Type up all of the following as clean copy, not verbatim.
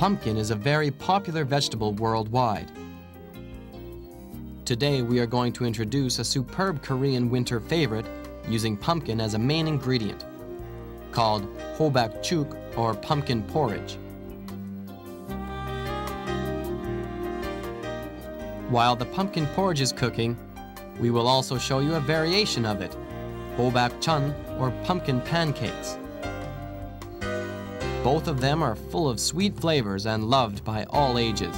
Pumpkin is a very popular vegetable worldwide. Today we are going to introduce a superb Korean winter favorite using pumpkin as a main ingredient, called hobakjuk or pumpkin porridge. While the pumpkin porridge is cooking, we will also show you a variation of it, hobakjeon or pumpkin pancakes. Both of them are full of sweet flavors and loved by all ages.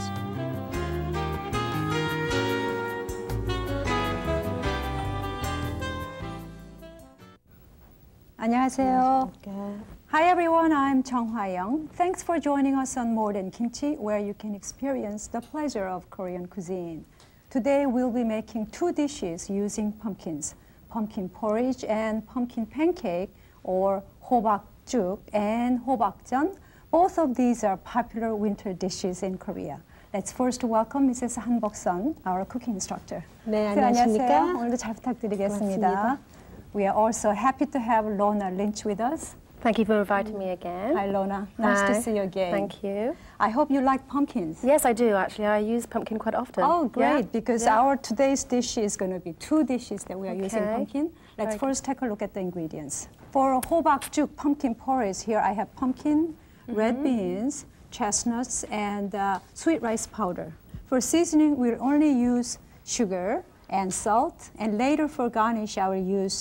안녕하세요. Hi everyone, I'm Chung Hwa-young. Thanks for joining us on More Than Kimchi, where you can experience the pleasure of Korean cuisine. Today we'll be making two dishes using pumpkins, pumpkin porridge and pumpkin pancake, or hobakjuk and hobakjeon. Both of these are popular winter dishes in Korea. Let's first welcome Mrs. Han Bok-sun, our cooking instructor. 네, 안녕하십니까? 오늘도 잘 부탁드리겠습니다. 고맙습니다. We are also happy to have Lona Lynch with us. Thank you for inviting me again. Hi, Lona. Nice to see you again. Thank you. I hope you like pumpkins. Yes, I do, actually. I use pumpkin quite often. Oh, great, Yeah. because Yeah. our today's dish is going to be two dishes that we are using Okay. pumpkin. Let's Very first take a look at the ingredients. For hobakjuk pumpkin porridge, here I have pumpkin, red beans, chestnuts, and sweet rice powder. For seasoning, we'll only use sugar and salt, and later for garnish, I will use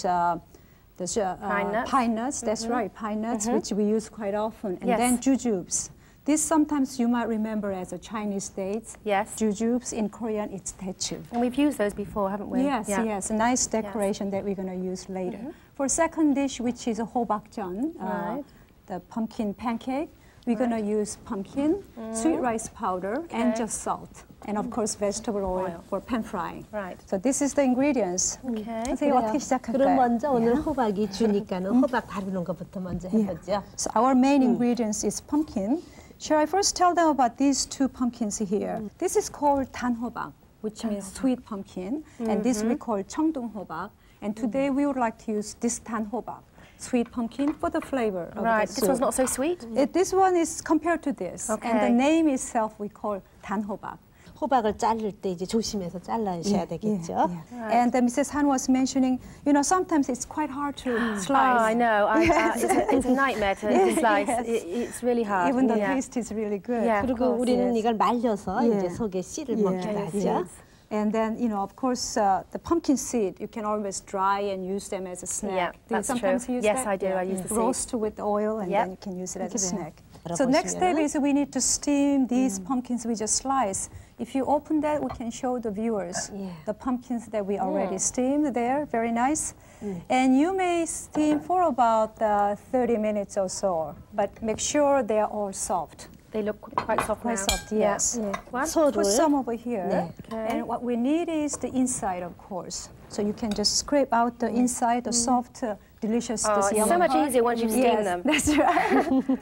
pine nuts. That's right, pine nuts, which we use quite often, and Yes. then jujubes. This sometimes you might remember as a Chinese dates. Yes. Jujubes in Korean, it's daechu. And we've used those before, haven't we? Yes, Yeah. yes, a nice decoration that we're going to use later. For second dish, which is a hobakjeon, Right. the pumpkin pancake, we're going to use pumpkin, sweet rice powder, and just salt. And of course, vegetable oil for pan frying. Right. So this is the ingredients. Okay. 선생님 어떻게 그럼 시작할까요? 먼저 오늘 호박이 주니까는 호박 다루는 것부터 먼저 해보죠. So our main ingredients is pumpkin. Shall I first tell them about these two pumpkins here? This is called 단호박, which means sweet pumpkin, and this we call 청둥호박. And today we would like to use this 단호박, sweet pumpkin, for the flavor of Right. the This one's soup. not so sweet? This one is compared to this, and the Okay. name itself we call 단호박. 호박을 자를 때 이제 조심해서 잘라셔야 되겠죠. And Mrs. Han was mentioning, you know, sometimes it's quite hard to slice. Oh, I know. It's a nightmare to slice. Yes. It's really hard. Even the Yeah. taste is really good. Yeah. Of 그리고 course, 우리는 yes. 이걸 말려서 이제 속에 씨를 먹기도 하죠. And then, you know, of course, the pumpkin seed, you can always dry and use them as a snack. Yeah, Do you that's sometimes true. use Yes, that? I do. I use the seed. Roast with oil, and Yep. then you can use it as a snack. 알아보시면은. So next step is we need to steam these pumpkins we just sliced. If you open that, we can show the viewers the pumpkins that we already steamed there. Very nice. And you may steam for about 30 minutes or so, but make sure they are all soft. They look quite soft Quite now. soft, yes. One. Put some over here. Okay. And what we need is the inside, of course. So you can just scrape out the inside, the soft, delicious, Oh, this it's yellow so much part. easier once you've steamed them. That's right.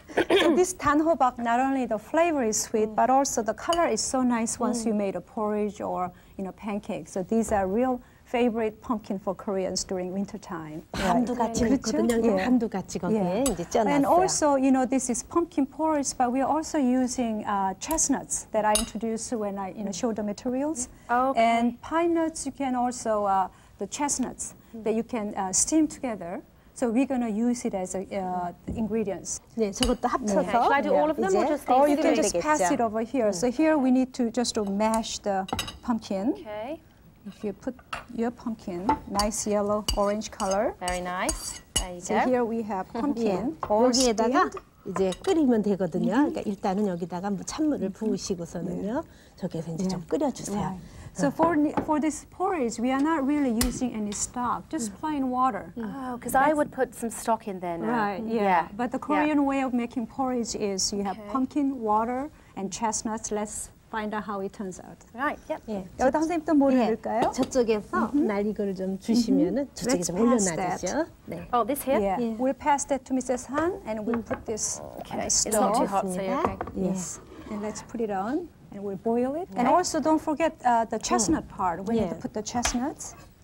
So this 단호박, not only the flavor is sweet, but also the color is so nice once you made a porridge or, you know, pancake. So these are real favorite pumpkin for Koreans during winter time. 밤도 같이 그렇죠? 넣거든요. Yeah. 밤도 같이 거기에 이제 쪄놨어요. And also, you know, this is pumpkin porridge, but we are also using chestnuts that I introduced when I, you know, showed the materials. Okay. And pine nuts, you can also, the chestnuts that you can steam together. So we're going to use it as ingredients. 네, 저것도 합쳐서 Okay. Shall I do all of them or 이제 just Or these you can two? just pass it over here. So here we need to just mash the pumpkin. Okay. If you put your pumpkin, nice yellow, orange color. Very nice. There you So go. here we have pumpkin, all 여기에다가 steamed. 이제 끓이면 되거든요. 그러니까 일단은 여기다가 찬물을 부으시고서는요. 저기에서 이제 좀 끓여주세요. So for this porridge, we are not really using any stock, just plain water. Oh, because I would put some stock in there now. Right, yeah. But the Korean way of making porridge is you have pumpkin, water, and chestnuts. Let's find out how it turns out. Right, yep. 예. 여기다 선생님 또 뭐를 넣을까요? 저쪽에서 날 이거를 좀 주시면은 저쪽에 Let's 좀 pass 올려놔주죠. 네. Oh, this here? Yeah. We'll pass that to Mrs. Han, and we'll put this Okay. on the It's stove. not too hot, so you're okay. Yes. And let's put it on, and we'll boil it. And also don't forget the chestnut part. We need to put the chestnuts.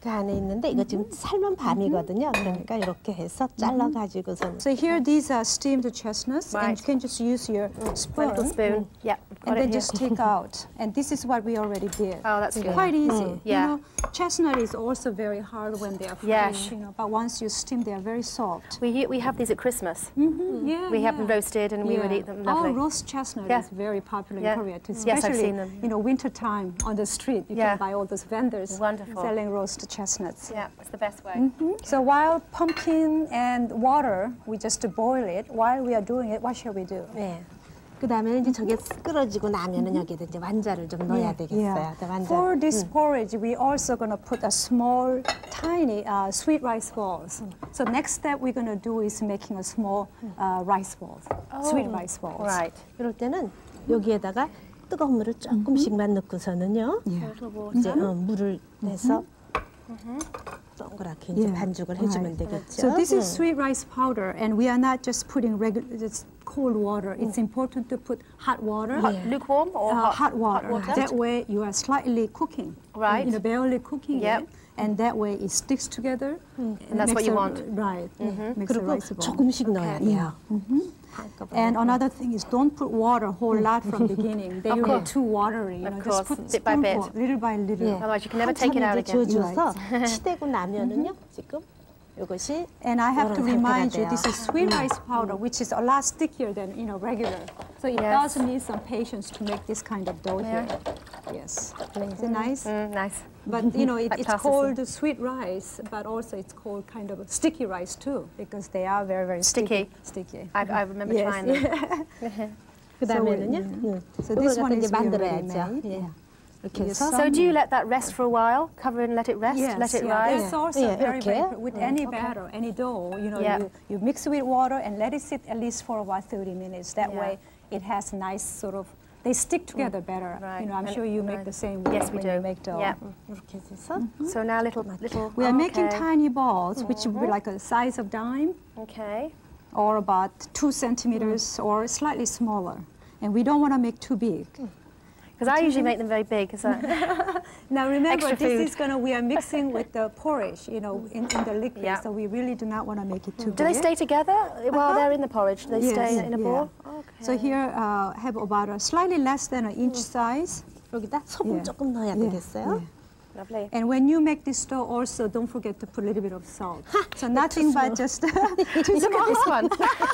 그 안에 있는데 이거 지금 삶은 밤이거든요. 그러니까 이렇게 해서 잘라가지고서. So here these are steamed chestnuts, and Right. you can just use your My spoon, little spoon. Yeah, got and it then here. just take out. And this is what we already did. Oh, that's good. Quite easy. Yeah. You know, chestnut is also very hard when they are Yes. fresh. You know, but once you steam, they are very soft. We have these at Christmas. Yeah, We have them roasted and we would eat them. Lovely. Oh, roast chestnut Yeah. is very popular Yeah. in Korea too. Yes, I've Especially, seen them. you know, winter time on the street, you Yeah. can buy all those vendors Wonderful. selling roast chestnuts. Yeah, it's the best way. So while pumpkin and water, we just boil it. While we are doing it, what shall we do? 네. 그 다음에는 이제 저게 끓어지고 나면은 여기다 이제 완자를 좀 넣어야 되겠어요. 네, 완자. For this porridge, we also gonna put a small, tiny sweet rice balls. So next step we're gonna do is making a small rice balls, sweet rice balls. Right. 이럴 때는 여기에다가 뜨거운 물을 조금씩만 넣고서는요. 이제 물을 내서 동그랗게 이제 반죽을 해주면 되겠죠. So this is sweet rice powder, and we are not just putting regular, just cold water. It's important to put hot water. Lukewarm or Hot water. water? That way you are slightly cooking. Right. You know, barely cooking Yep. it. And that way it sticks together. And that's what makes you a- want. Right. Makes a 그리고 rice ball. 조금씩 넣어야 돼요. And another thing is don't put water a whole lot from beginning. They Of will course. be too watery. You Of know, course, just put bit by bit. spoonful, little by little. Otherwise you can never take it out 한참 이제 again. 져줘서 치대고 나면은요. 지금 이것이 And I have to 이런 remind you, 상태가 this 돼요. is sweet rice powder, which is a lot stickier than regular. So it Yes. does need some patience to make this kind of dough here. Yes, is it nice? Nice. But you know, it's Fantastic. called sweet rice, but also it's called kind of sticky rice too, because they are very, very Sticky. Sticky. I remember Yes. trying them. 그 다음에는요. So 이걸 this 갖다 one 이제 is already 만들어야죠. made. 예. 이렇게 Yes. 해서 So do you let that rest for a while? Cover and let it rest? Yes, Let it yeah, rise? that's also Yeah, very, okay. very with any batter, any dough. You know, Yeah. you mix it with water and let it sit at least for about 30 minutes. That Yeah. way, it has nice sort of. They stick together better. Right. You know, I'm And- sure you make right. the same way Yes, we when do. you make dough. Yeah. 이렇게 해서 So now little. We are making okay. tiny balls, which will be like a size of dime, Okay. or about 2 centimeters, or slightly smaller. And we don't want to make too big. Because I usually make them very big. Now remember, Extra food. this is we are mixing with the porridge, you know, in the liquid. Yeah. So we really do not want to make it too big. Do they stay together while they're in the porridge? Do they stay in a ball? Okay. So here have about a slightly less than an inch size. 여기다 소금 예. 조금 넣어야 되겠어요. Lovely. And when you make this dough, also don't forget to put a little bit of salt. So nothing but just Look at this one.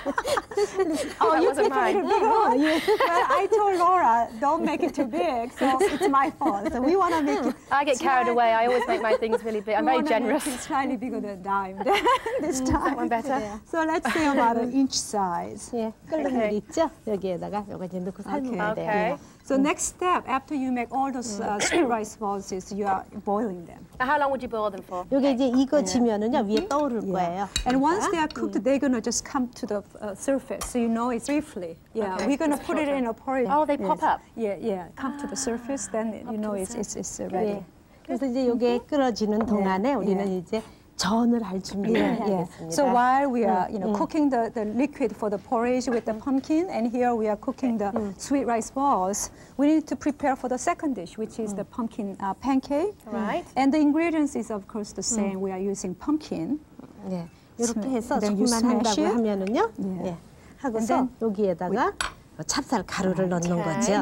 oh, That you wasn't put a little mine. bit more. Well, I told Laura don't make it too big, so it's my fault. So we want to make it. I get carried away. I always make my things really big. I'm very generous. It's slightly bigger than dime this time. One better. So let's say about an inch size. 예, 끓는 물 있죠? 여기에다가 요거 이제 넣고 삶으면 돼요. Okay. So next step, after you make all those sweet rice balls, is you are boiling them. Now, how long would you boil them for? 요게 이제 익어지면은요 위에 떠오를 거예요. And once they are cooked, they're gonna just come to the surface, so you know it's briefly. Yeah, Okay. we're gonna put it in a porridge. Oh, they pop up. Yeah, yeah, come to the surface, then you know it's ready. 예. 그래서 이제 요게 끓어지는 동안에 우리는 이제 전을 할 준비를 해야겠습니다. So while we are, cooking the liquid for the porridge with the pumpkin, and here we are cooking the sweet rice balls, we need to prepare for the second dish, which is the pumpkin pancake. Right. And the ingredients is of course the same. We are using pumpkin. 예. 이렇게 해서 then you 조금만 smash 한다고 it. 하면은요. Yeah. 예. 하고서 여기에다가 찹쌀 가루를 넣는 거죠.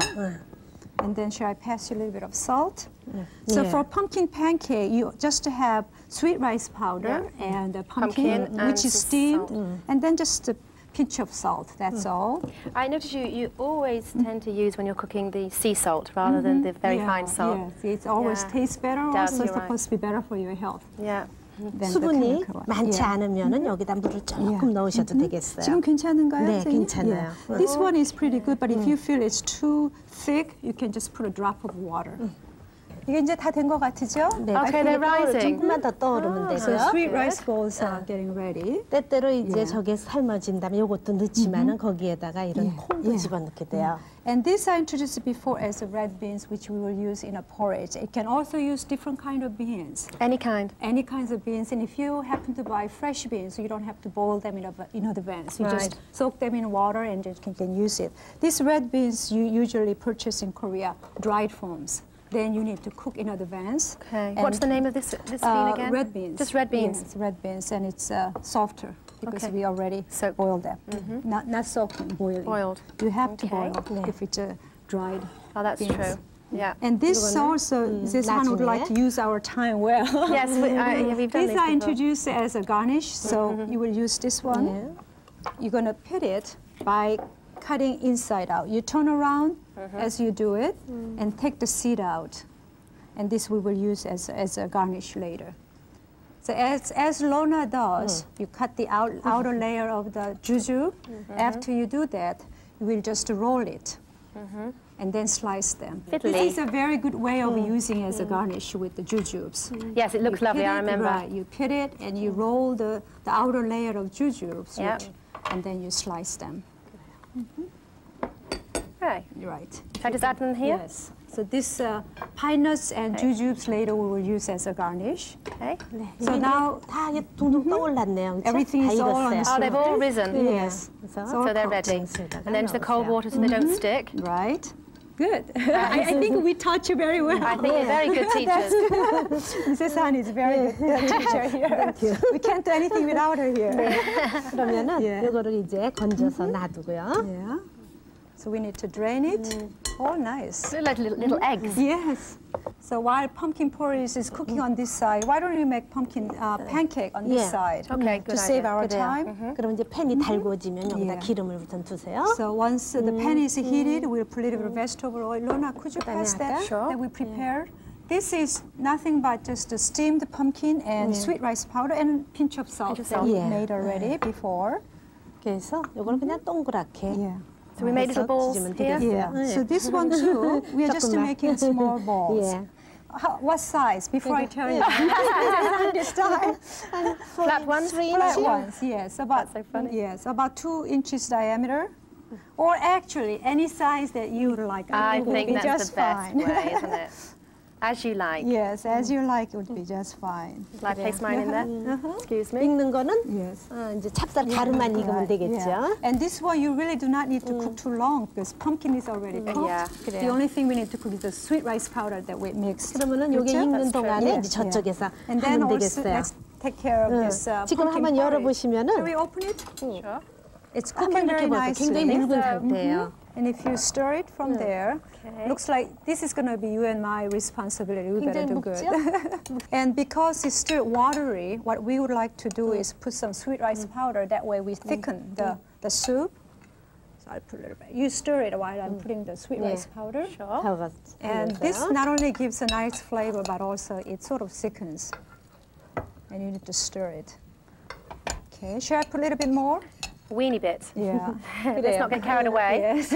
And then shall I pass you a little bit of salt? So for pumpkin pancake, you just have sweet rice powder and the pumpkin, Pumpkin and which is some steamed, salt. and then just a pinch of salt. That's all. I notice you always tend to use when you're cooking the sea salt rather than the very fine salt. Yes, it always Yeah. tastes better. Does, Also, you're it's supposed to be better for your health. Yeah. than the 수분이 chemical one. 많지 Yeah. 않으면은 여기다 물을 조금 Yeah. 넣으셔도 되겠어요. 지금 괜찮은가요? 네, 선생님? 괜찮아요. Yeah. This one is pretty good, but if you feel it's too thick, you can just put a drop of water. 이게 이제 다 된 것 같으죠? 네, Okay, they're rising. 조금만 더 떠오르면 So 되고요. sweet rice balls are getting ready. 때때로 이제 Yeah. 저게 삶아진 다음에 요것도 넣지만은 거기에다가 이런 Yeah. 콩도 Yeah. 집어넣게 돼요. And this I introduced before as the red beans, which we will use in a porridge. It can also use different kind of beans, Any kind. any kinds of beans. And if you happen to buy fresh beans, you don't have to boil them in advance. You just Right. soak them in water and you can use it. These red beans you usually purchase in Korea, dried forms. then you need to cook in advance. Okay. And, What's the name of this bean again? Red beans. Just red beans. Yes, red beans, and it's softer because Okay. we already Soaked. boiled them. Not soaking, boiling. Boiled. You have to Okay. boil if it's dried. Oh, that's beans. true. Yeah. And this also, this one would like to use our time well. Yes, yeah, we've done These these are before. introduced as a garnish, so you will use this one. You're gonna pit it by cutting inside out. You turn around as you do it and take the seed out. And this we will use as a garnish later. So as Lorna does, you cut the outer layer of the jujube. After you do that, you will just roll it. And then slice them. Fiddly. This is a very good way of using as a garnish with the jujubes. Yes, it looks You lovely, pit I it, remember. Right, you pit it and you roll the outer layer of jujubes, Yeah. and then you slice them. Right. Right. Should I just add them here? Yes. So this pine nuts and jujubes later we will use as a garnish. Okay. So now 다 이게 둥둥 떠올랐네요. 그렇죠? everything 다 is all on 익었어요. the Oh, they've all risen. yes. 그래서 So they're ready. And then to the cold water so they don't stick. Right. Good. I think we taught you very well. I think you're very good teachers. Mrs. Han is very good teacher here. We can't do anything without her here. 그러면은 예. 이거를 이제 건져서 놔두고요. Yeah. So we need to drain it. Oh, nice. Look like little eggs. Yes. So while pumpkin porridge is cooking on this side, why don't we make pumpkin pancake on this Yeah. side Okay, to good save idea. our 그래요. time? 그럼 이제 팬이 달궈지면 여기다 예. 기름을 우선 두세요. So once the pan is heated, we'll put a little bit of vegetable oil. Lorna, could you pass that Sure. that we prepared? This is nothing but just a steamed pumpkin and sweet rice powder and a pinch of salt Pinch of that salt. we Yeah. made already before. 그래서 이걸 그냥 동그랗게 Yeah. So we made little balls 찢으면 here. 되겠어요. Yeah. So this one too, we are just 조금만. making small balls. Yeah. What size? Before I tell you. This time. Flat ones? Flat ones, yes. About That's so funny. Yes, about 2 inches diameter. Or actually, any size that you would like. I it would think be that's just the best fine. way, isn't it? As you like. Yes, as you like, it would be just fine. Shall I place mine in there? Excuse me. 익는 거는 Yes. 이제 찹쌀 가루만 익으면 되겠죠. Yeah. And this one, you really do not need to cook too long because pumpkin is already cooked. Yeah. The only thing we need to cook is the sweet rice powder that we mixed. 그러면은 요게 그렇죠? 익는 That's true. 동안에 Yeah. 이제 저쪽에서 And then 하면 also, 되겠어요. let's take care of this 지금 pumpkin 한번 porridge. 열어보시면은 Shall we open it? Sure. It's 한번 cooking 이렇게 very 보세요. 굉장히 nicely. 묽은 상태예요. And if you stir it from there, Okay. looks like this is going to be you and my responsibility. We better 굉장히 do good. 묵죠? And because it's still watery, what we would like to do is put some sweet rice powder. That way we thicken the soup. So I'll put a little bit. You stir it while I'm putting the sweet Yeah. rice powder. Sure. 다 And this not only gives a nice flavor, but also it sort of thickens. And you need to stir it. Okay, should I put a little bit more? Weeny bit. Yeah. Let's not get carried away. Yes.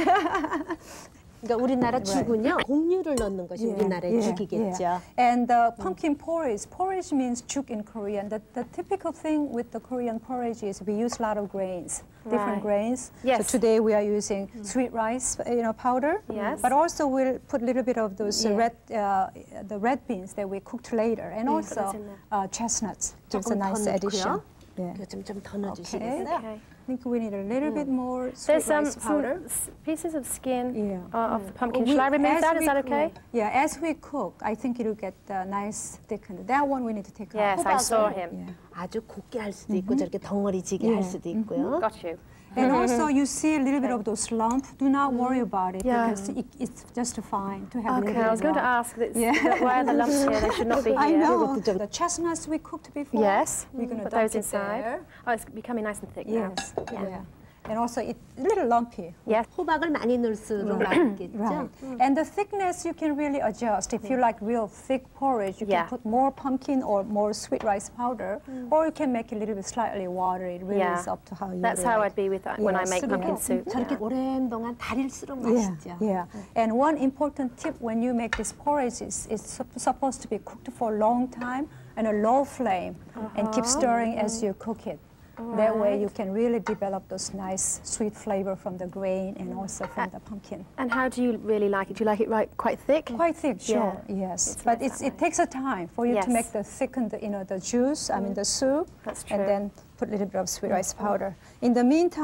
그러니까 우리나라 죽은요 곡류를 넣는 것이 우리나라의 죽이겠죠. And the pumpkin porridge. Porridge means juk in Korean. The typical thing with the Korean porridge is we use a lot of grains, different Right. grains. Yes. So today we are using sweet rice, powder. Yes. But also we'll put a little bit of those Yeah. the red beans that we cooked later, and also those in chestnuts. Just a 조금 더 nice addition. 넣고요. Yeah. 이거 좀 더 넣어주시겠어요? Okay. I think we need a little bit more sweet There's rice powder. pieces of skin Yeah. of the pumpkin. We- Shall I remove as that? Is we that cook- okay? Yeah, as we cook, I think it'll get nice thickened. That one we need to take Yes, out. I saw him. Yeah. 아주 곱게 할 수도 있고 저렇게 덩어리지게 할 수도 있고요. Got you. And also, you see a little bit of those lumps. Do not worry about it Yeah. because it's just fine to have a Okay, little bit I was going to lump. ask why are the lumps here? They should not be here. I know. The chestnuts we cooked before. Yes. We're going to Put dump those it inside. there. Oh, it's becoming nice and thick now. Yes. Yeah. And also, it's a little lumpy. Yes. 호박을 많이 넣을수록 맛있겠죠. Right. And the thickness you can really adjust. If you like real thick porridge, you Yeah. can put more pumpkin or more sweet rice powder, or you can make it a little bit slightly watery. It really Yeah. is up to how you That's really how like. I'd be with when I Yes. make pumpkin soup. 저렇게 오랜 동안 달일수록 맛있죠. Yeah. And one important tip when you make this porridge is it's supposed to be cooked for a long time on a low flame and keep stirring as you cook it. That way you can really develop those nice sweet flavor from the grain and also from the pumpkin. And how do you really like it? Do you like it quite thick? Quite thick, sure, yes. But nice that it takes a time for you Yes. to make the thickened, the juice, the soup, That's and true. then put a little bit of sweet rice powder. In the meantime,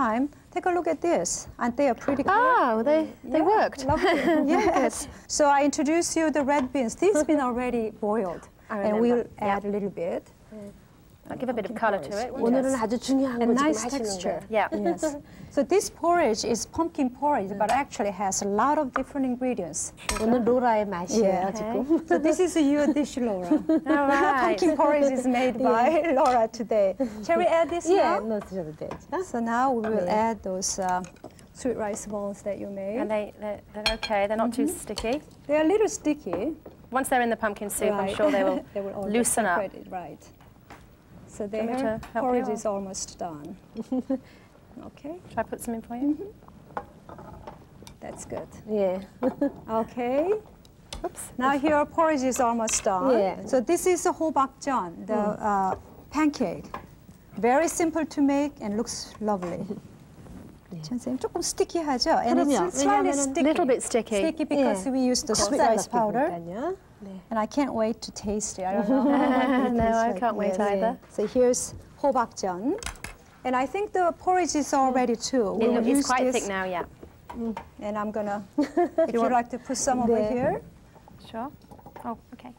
Take a look at this. Aren't they a pretty color? Oh, they worked. Lovely. Yes. So I introduce you the red beans. These been already boiled. And we'll add a little bit. I'll give a bit of color to it. 오늘은 아주 중요한 And 거 지금 nice 하시는 texture. 거예요. Yeah. Yes. So this porridge is pumpkin porridge, but actually has a lot of different ingredients. 오늘 로라의 맛이에요, 지금. So this is your dish, Laura. All right. Pumpkin porridge is made by Laura today. Shall we add this 예, now? 넣으셔도 돼요. So now we will add those sweet rice balls that you made. And they're okay. They're not too sticky. They're a little sticky. Once they're in the pumpkin soup, I'm sure they will, They will all loosen get up. separated, right. So you want me their to help porridge you is almost done. Okay, Should I put some in for you? that's good. 예. Okay. Oops. Now your porridge is almost done. Yeah. So this is a hobakjeon, the pancake. Very simple to make and looks lovely. 선생님 조금 sticky하죠? And 그럼요. it's slightly 왜냐하면은 sticky. little bit sticky. Sticky because 예. we use the sweet rice powder. powder. And I can't wait to taste it. I don't know what it No, tastes I like. can't wait Yes. either. So here's hobakjeon. And I think the porridge is all ready too. We will It's use quite this, thick now, yeah. and I'm gonna, if you'd like to put some over 네. here. Sure. Oh, okay.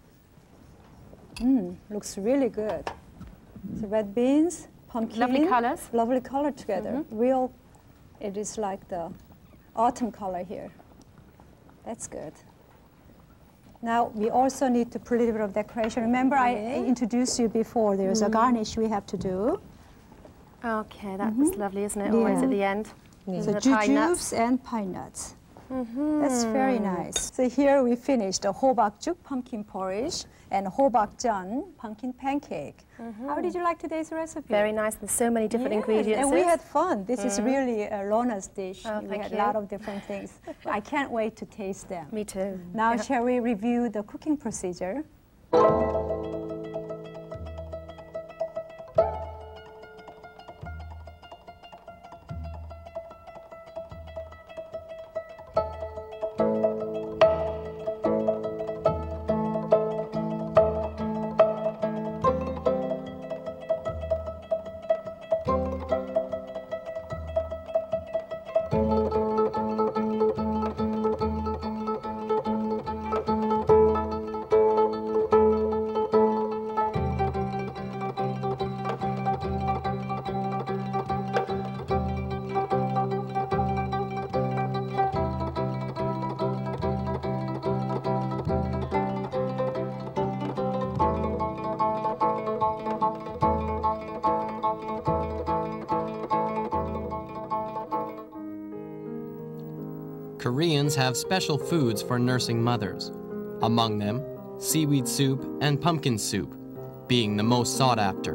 Looks really good. So red beans, pumpkin. Lovely colours. Lovely color together. Real, it is like the autumn color here. That's good. Now we also need to put a little bit of decoration. Remember I introduced you before, there's a garnish we have to do. Okay, that's lovely, isn't it? Always Yeah. at the end. So The pine nuts. jujubes and pine nuts. That's very nice. So here we finished the hobakjuk pumpkin porridge and hobakjeon pumpkin pancake. How did you like today's recipe? Very nice. There's so many different Yes, ingredients. and we had fun. This is really Lona's dish. Oh, we thank had you. a lot of different things. I can't wait to taste them. Me too. Now, shall we review the cooking procedure? Koreans have special foods for nursing mothers, among them seaweed soup and pumpkin soup, being the most sought after.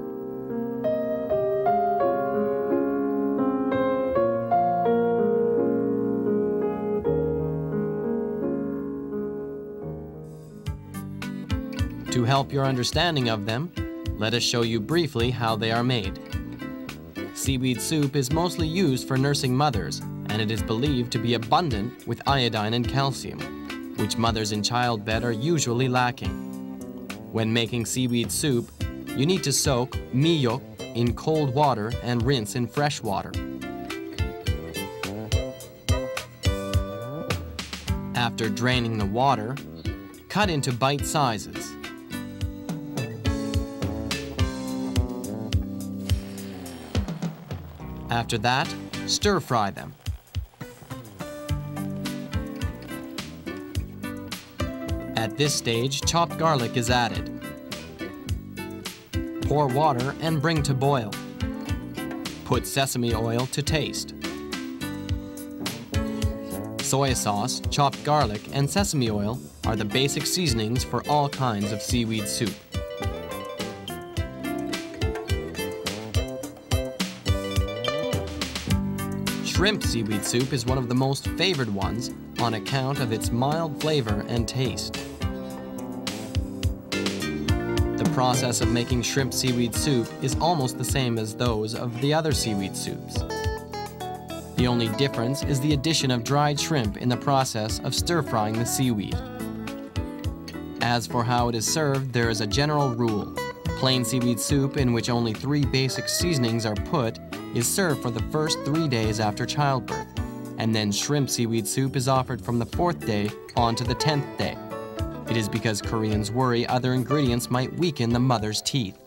To help your understanding of them, let us show you briefly how they are made. Seaweed soup is mostly used for nursing mothers, and it is believed to be abundant with iodine and calcium, which mothers in childbed are usually lacking. When making seaweed soup, you need to soak miyok in cold water and rinse in fresh water. After draining the water, cut into bite sizes. After that, stir-fry them. At this stage, chopped garlic is added. Pour water and bring to boil. Put sesame oil to taste. Soy sauce, chopped garlic, and sesame oil are the basic seasonings for all kinds of seaweed soup. Shrimp seaweed soup is one of the most favored ones on account of its mild flavor and taste. The process of making shrimp seaweed soup is almost the same as those of the other seaweed soups. The only difference is the addition of dried shrimp in the process of stir-frying the seaweed. As for how it is served, there is a general rule. Plain seaweed soup in which only 3 basic seasonings are put is served for the first 3 days after childbirth, and then shrimp seaweed soup is offered from the 4th day on to the 10th day. It is because Koreans worry other ingredients might weaken the mother's teeth.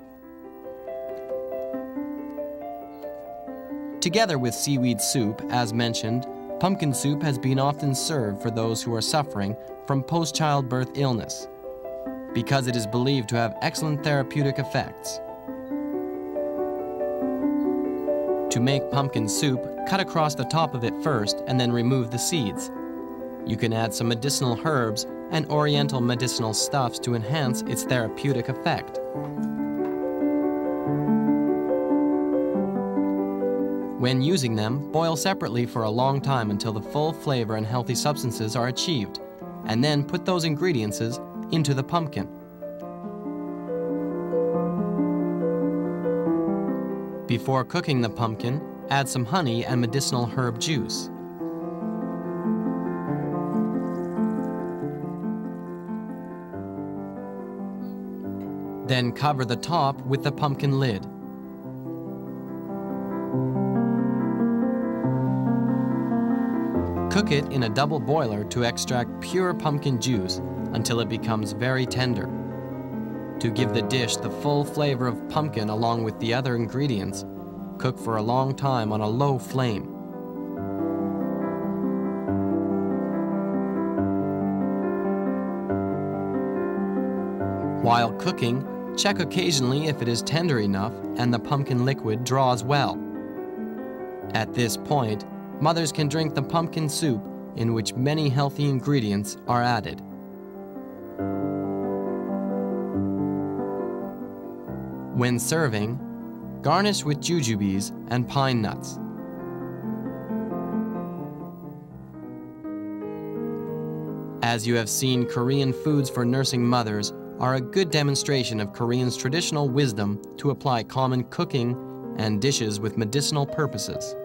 Together with seaweed soup, as mentioned, pumpkin soup has been often served for those who are suffering from post-childbirth illness, because it is believed to have excellent therapeutic effects. To make pumpkin soup, cut across the top of it first and then remove the seeds. You can add some medicinal herbs and oriental medicinal stuffs to enhance its therapeutic effect. When using them, boil separately for a long time until the full flavor and healthy substances are achieved, and then put those ingredients into the pumpkin. Before cooking the pumpkin, add some honey and medicinal herb juice. Then cover the top with the pumpkin lid. Cook it in a double boiler to extract pure pumpkin juice until it becomes very tender. To give the dish the full flavor of pumpkin along with the other ingredients, cook for a long time on a low flame. While cooking, check occasionally if it is tender enough and the pumpkin liquid draws well. At this point, mothers can drink the pumpkin soup in which many healthy ingredients are added. When serving, garnish with jujubes and pine nuts. As you have seen, Korean foods for nursing mothers are a good demonstration of Koreans' traditional wisdom to apply common cooking and dishes with medicinal purposes.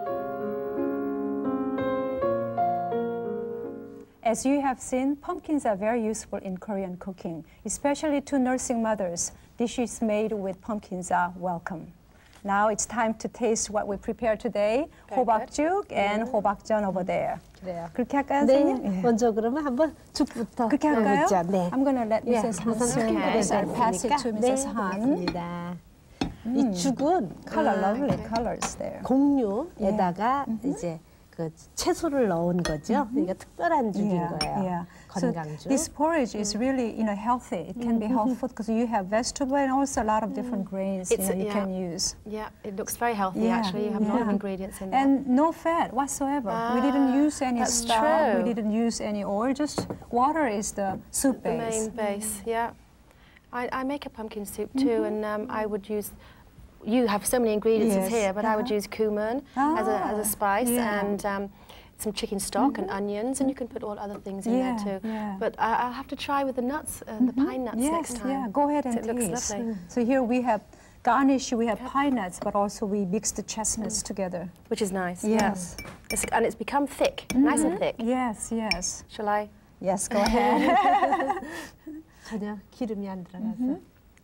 As you have seen, pumpkins are very useful in Korean cooking, especially to nursing mothers. Dishes made with pumpkins are welcome. Now it's time to taste what we prepared today. 호박죽 and 호박전 over there. 그래요. 그렇게 할까요, 네, 선생님? 먼저 그러면 한번 죽부터 그렇게 할까요? 해보죠. 네. I'm going to let Mrs. Han 우선 pass it to Mrs. Han. 이 죽은 Color, lovely colors there. 곡류에다가 이제 그 채소를 넣은 거죠. 그러니까 특별한 죽인 거예요. 건강죽. So this porridge is really, healthy. It can be helpful because you have vegetable and also a lot of different grains you can use. Yeah, it looks very healthy actually. You have a lot of ingredients in there. And no fat whatsoever. We didn't use any stock. We didn't use any oil. Just water is the soup base. The main base, yeah. I make a pumpkin soup too, and I would use. You have so many ingredients here, but I would use cumin as a spice and some chicken stock and onions, and you can put all other things in there too. But I'll have to try with the nuts, the pine nuts next time. Yeah, go ahead and taste. It looks lovely. So here we have garnish, we have pine nuts, but also we mix the chestnuts together. Which is nice. Yes. And it's become thick, nice and thick. Yes, yes. Shall I? Yes, go ahead. 전혀 기름이 안 들어가서.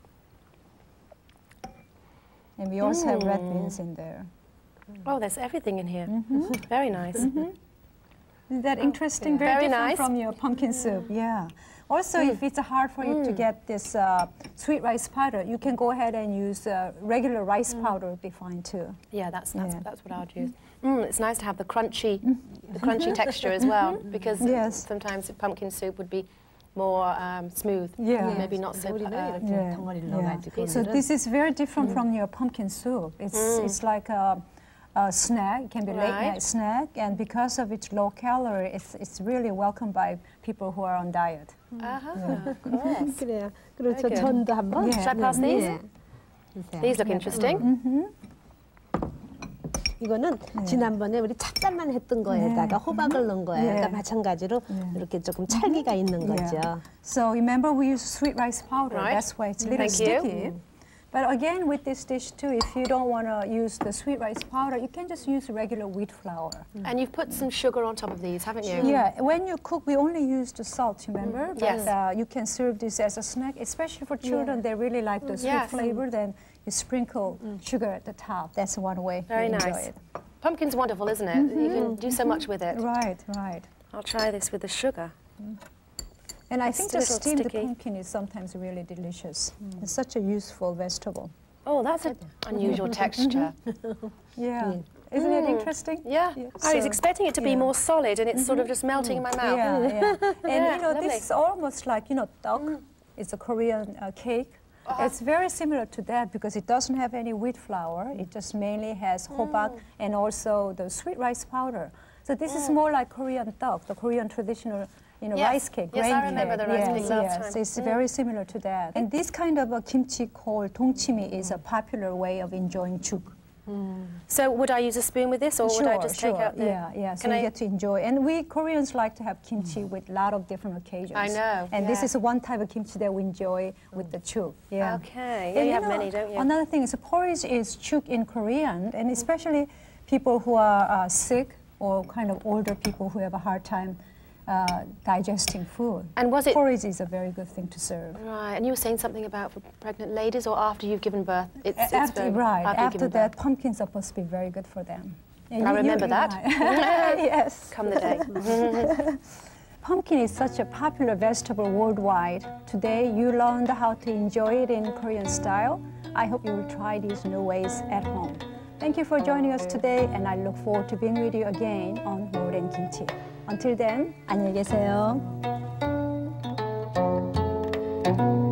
And we also have red beans in there. Oh, there's everything in here. Very nice. Isn't that interesting? Very different from your pumpkin soup. Yeah. Also, if it's hard for you to get this sweet rice powder, you can go ahead and use regular rice powder. Would be fine too. Yeah, that's what I would use. It's nice to have the crunchy texture as well, because sometimes the pumpkin soup would be more smooth, maybe not so. So this is very different from your pumpkin soup. It's like a snack. It can be late night snack, and because of its low calorie, it's really welcomed by people who are on diet. Of course. 그래요. 그리고 저 전도 한번. Should I pass these? These look interesting. 이거는 지난번에 우리 찹쌀만 했던 거에다가 호박을 넣은 거예요. 그러니까 마찬가지로 이렇게 조금 찰기가 있는 거죠. So remember we use sweet rice powder. That's why it's a little sticky. But again, with this dish too, if you don't want to use the sweet rice powder, you can just use regular wheat flour. And you've put some sugar on top of these, haven't you? Yeah, when you cook, we only use the salt, remember? Yes. But you can serve this as a snack, especially for children. They really like the sweet flavor. Then you sprinkle sugar at the top. That's one way Very to enjoy nice. it. Pumpkin's wonderful, isn't it? You can do so much with it. Right, right. I'll try this with the sugar. And I It's think still the a little steamed sticky. pumpkin is sometimes really delicious. It's such a useful vegetable. Oh, that's an unusual texture. Yeah. Isn't it interesting? Yeah. I was So, expecting it to be more solid, and it's sort of just melting in my mouth. Yeah, yeah. And Yeah, you know, lovely. this is almost like, you know, duck. It's a Korean cake. It's very similar to that because it doesn't have any wheat flour. It just mainly has hobak and also the sweet rice powder. So this is more like Korean duck, the Korean traditional, you know, Yes. rice cake. Yes, grain I remember cake. the rice yes, cake last yes. time. It's very similar to that. And this kind of a kimchi called dongchimi is a popular way of enjoying juk. So would I use a spoon with this, or would I just take out the... Yeah, so Can you I- get to enjoy. And we Koreans like to have kimchi with a lot of different occasions. I know, And this yeah. is one type of kimchi that we enjoy with the chuk. Yeah. Okay. And you have many, don't you? Another thing is porridge is chuk in Korean, and especially people who are sick or kind of older people who have a hard time digesting food. And was it... Porridge is a very good thing to serve. Right, and you were saying something about for pregnant ladies, or after you've given birth? It's After, very, right, you've after given that, birth. pumpkin's supposed to be very good for them. Yeah, I remember that. right. Yes. Come the day. Pumpkin is such a popular vegetable worldwide. Today, you learned how to enjoy it in Korean style. I hope you will try these new ways at home. Thank you for joining us today, and I look forward to being with you again on More Than Kimchi. Until then, 안녕히 계세요.